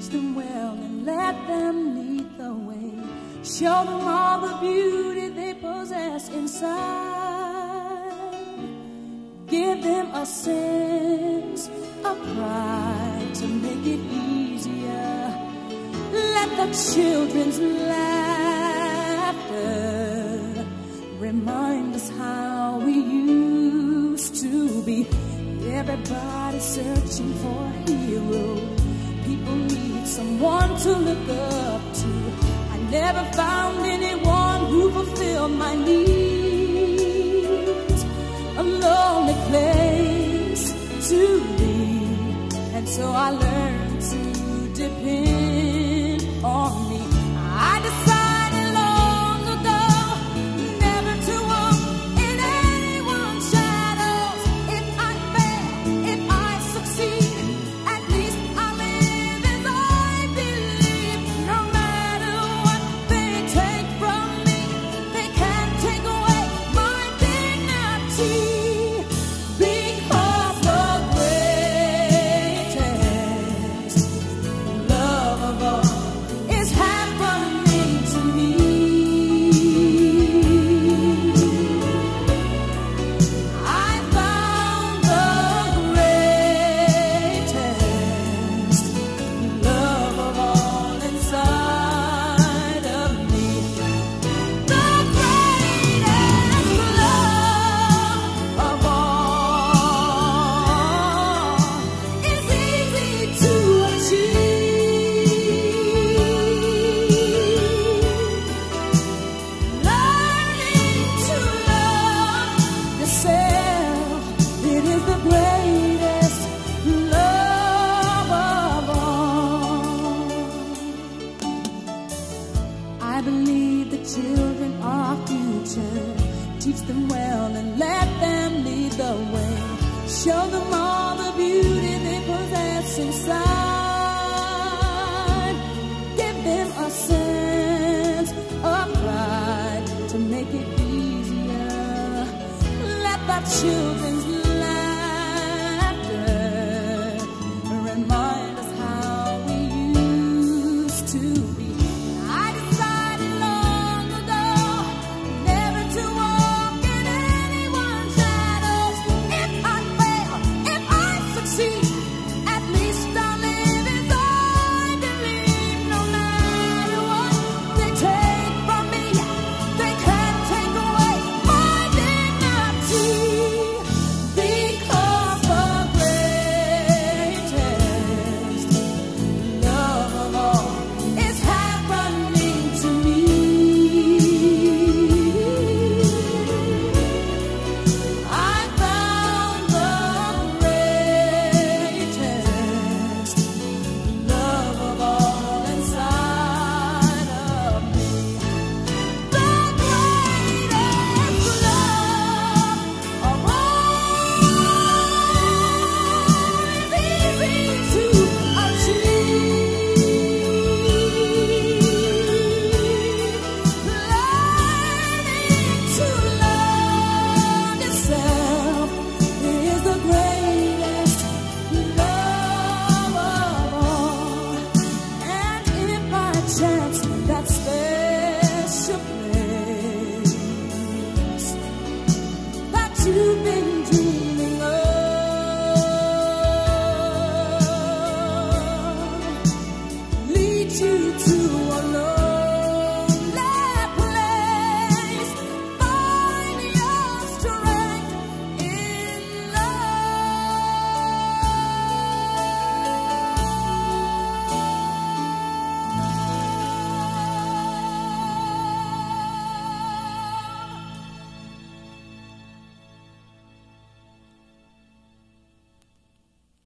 teach them well and let them lead the way. Show them all the beauty they possess inside. Give them a sense of pride to make it easier. Let the children's laughter remind us how we used to be. Everybody searching for a hero. People need someone to look up to. I never found anyone who fulfilled my needs. A lonely place to be, and so I learned to depend on me. I decided long ago never to walk in anyone's shadows. If I fail, if I succeed, at least I live as I believe. No matter what they take from me, they can't take away my dignity. Because the greatest love of all is happening to me. I found the greatest love of all inside of me. The greatest love of all is easy to achieve. Learning to love yourself, it is the greatest love of all. I believe the children are our future. Teach them well and let them lead the way. Show them all the beauty they possess inside.